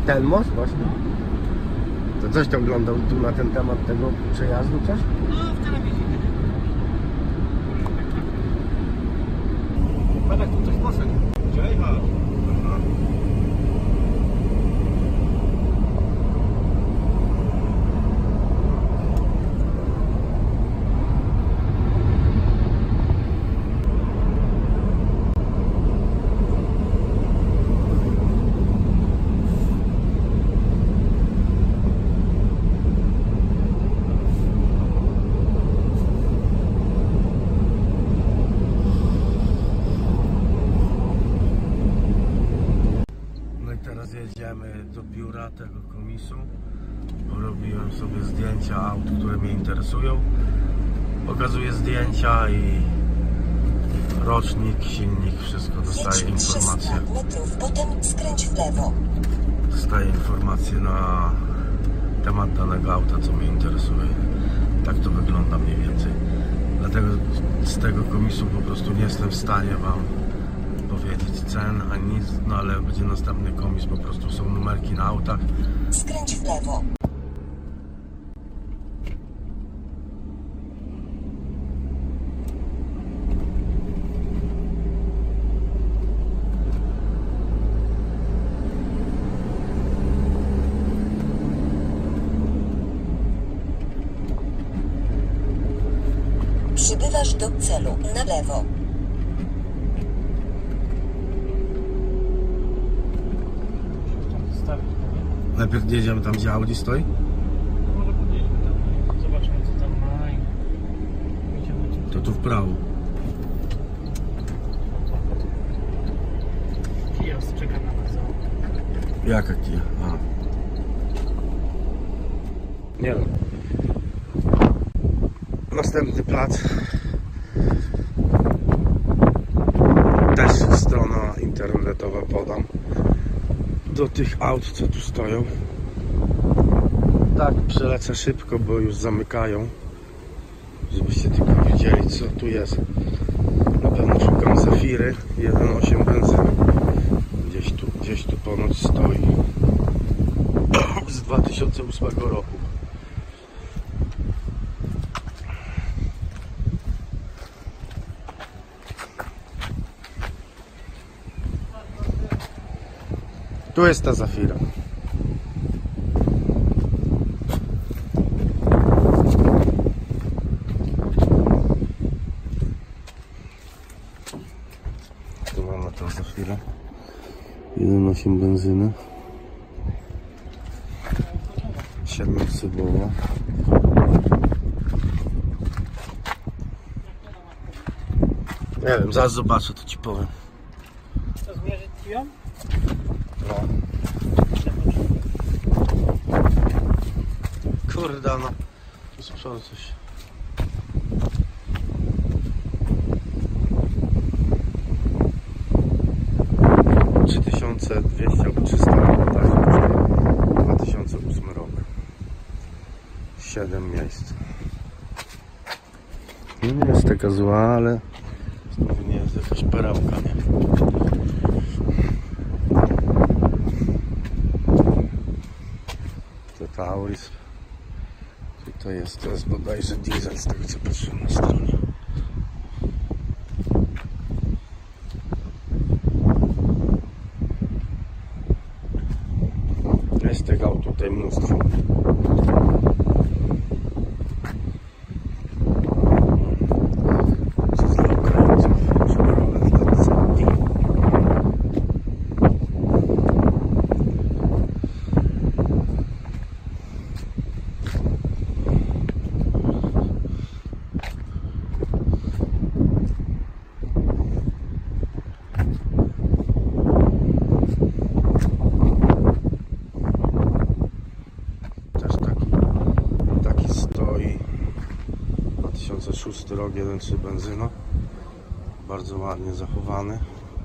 Ten most właśnie? To coś to oglądał tu na ten temat tego przejazdu coś? No, w telewizji. Patrz, tu coś poszedł. Przejechał. Jedziemy do biura tego komisu. Robiłem sobie zdjęcia aut, które mnie interesują. Pokazuję zdjęcia i rocznik, silnik, wszystko dostaje informacje. Potem skręć w lewo. Dostaję informacje na temat danego auta, co mnie interesuje. Tak to wygląda mniej więcej. Dlatego z tego komisu po prostu nie jestem w stanie Wam powiedzieć cen ani nic, no ale będzie następny komis, po prostu są numerki na autach. Skręć w lewo. Przybywasz do celu na lewo. Najpierw jedziemy tam, gdzie Audi stoi? Może podjedziemy tam, zobaczmy co tam ma i idziemy. To tu w prawo. Kiosk czeka na nas. Jaka Kia? A. Nie wiem. Następny plac. Też strona internetowa podam. Do tych aut, co tu stoją. Tak, przelecę szybko, bo już zamykają. Żebyście tylko wiedzieli, co tu jest. Na pewno szukam Zafiry 1.8 benzyny. Gdzieś tu ponoć stoi. Z 2008 roku. Tu jest ta Zafira. Tu mamy tą Zafirę. 1.8 benzyny. 7-subowa. Nie wiem, zaraz zobaczę, to ci powiem. Co, zmierzyć ci ją? No. Kurde, no. Tu z przodu coś. $3200 albo 300 euro, 2008 rok. 7 miejsc. No nie jest taka zła, ale znowu nie jest jakaś perełka, nie? Tauris. Tutaj jest, to jest bodajże diesel, z tego co patrzyłem na stronie. Jest tego aut tutaj mnóstwo. Stoi 2006 rok, 1.3 benzyna, bardzo ładnie zachowany.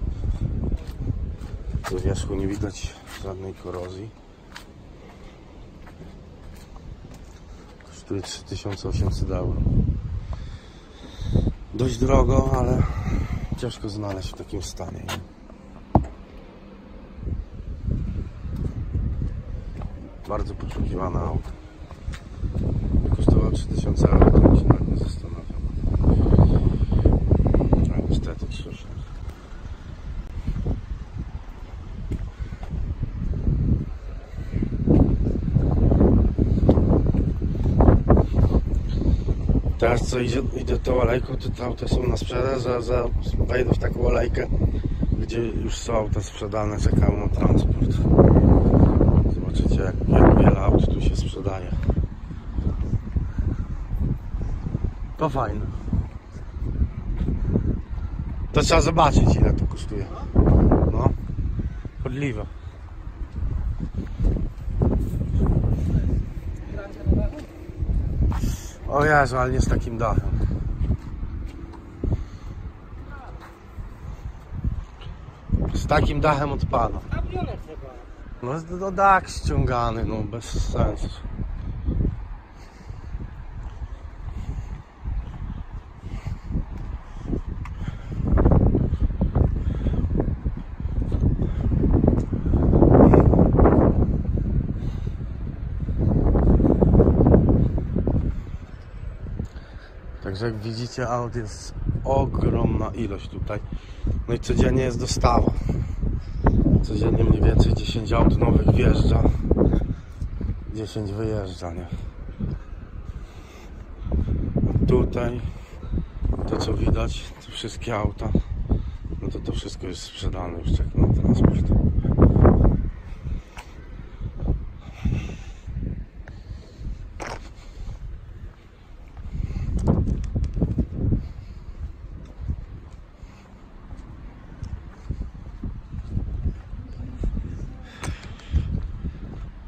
Z wierzchu nie widać żadnej korozji. Kosztuje 3800 euro. Dość drogo, ale ciężko znaleźć w takim stanie. bardzo poszukiwane auto. Kosztowało 3000 euro, to się nawet nie zastanawiam. A niestety krzyż. Teraz co idę tą olejką, to te auta są na sprzedaż, wejdę w taką olejkę, gdzie już są auta sprzedane, czekają na transport. Zobaczycie jak wiele aut tu się sprzedaje. To fajne. To trzeba zobaczyć, ile to kosztuje. No, chodliwe. O Jezu, ale nie z takim dachem. Z takim dachem odpada. No dach ściągany, no bez sensu. Także jak widzicie, aut jest ogromna ilość tutaj. No i codziennie jest dostawa. Codziennie mniej więcej 10 aut nowych wjeżdża, 10 wyjeżdża, nie? A tutaj to co widać, te wszystkie auta, no to wszystko jest sprzedane już, czeka na transport.